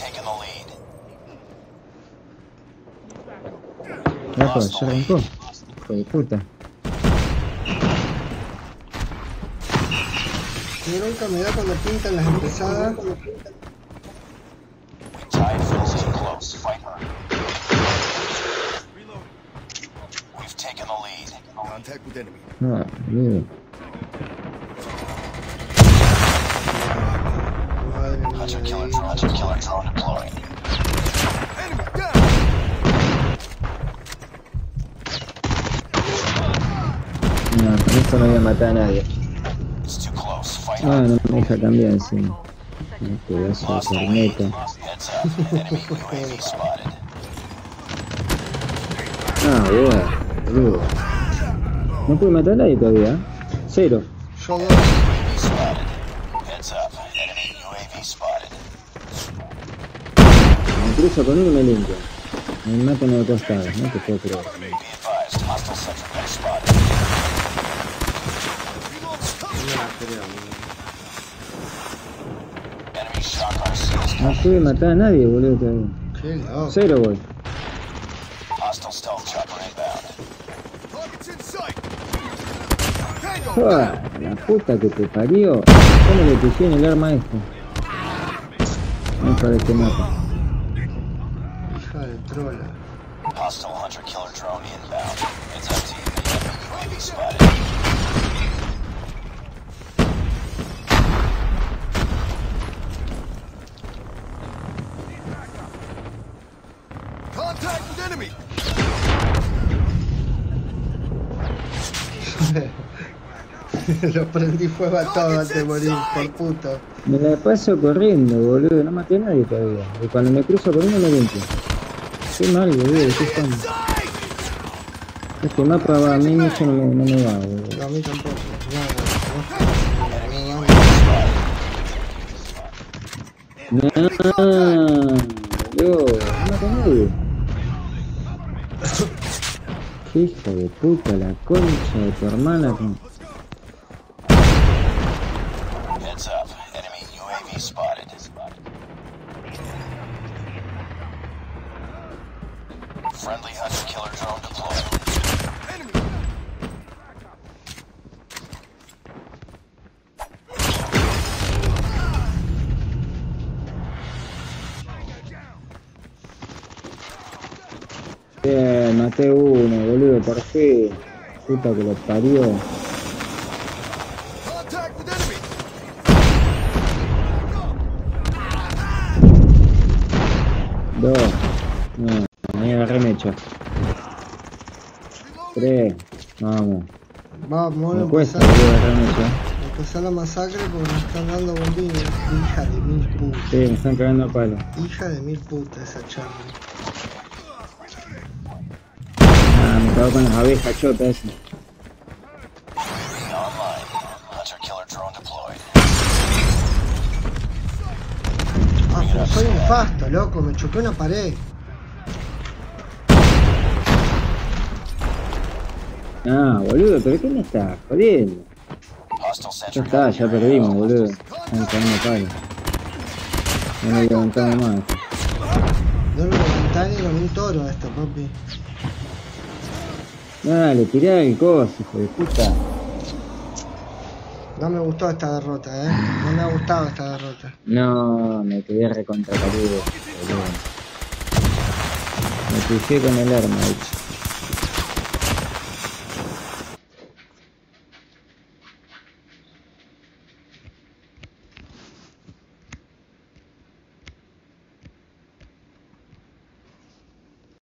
Ojo, ya arrancó. Hijo de puta. Yo nunca me da cuando pintan las empezadas. No, boludo. No, con esto no voy a matar a nadie. Ah, no me deja cambiar encima. Un pedazo de corneta. Ah, bueno, boludo. No pude matar a nadie todavía. Cero. Yo dos. Me cruzo con uno y me limpio. Me matan de costado, no te puedo creer. No pude matar a nadie, boludo, todavía. Qué loco. Cero voy. ¡Joder! La puta que te parió. ¿Cómo le pusieron el arma a esto? Vamos a ver este mapa. Hija de trola. Lo prendí fuego a todo antes de morir, por puto. Me la paso corriendo, boludo. No maté a nadie todavía. Y cuando me cruzo con uno me limpio. Qué mal, boludo. ¿Qué estamos? Este mapa va, a mí mucho no me va, boludo. No, a mí tampoco. No, boludo. No maté a nadie. Qué hijo de puta, la concha de tu hermana. Friendly hunter killer drone deployed. Bien, maté uno, boludo, por fin. Puta que lo parió. Dos. No, me agarré mecha. Tres. Vamos. Vamos, Me cuesta, boludo, agarrar mecha. empezar la masacre porque me están dando bombillas. Hija de mil putas. Sí, me están cagando a palo. Hija de mil putas esa charla. Ah, me cago con las abejas chotas esas. Ah, pero soy un fasto, loco, me choqué una pared. Ah, boludo, pero ¿qué me estás jodiendo? Ya está, ya perdimos, boludo. Están cagando a palo. No lo levantamos más. No lo levantá ni con un toro esto, papi. Dale, tirá el coso, hijo de puta. No me gustó esta derrota, no me ha gustado esta derrota. No, me quedé recontra caludo, boludo. Me puse con el arma, hecho.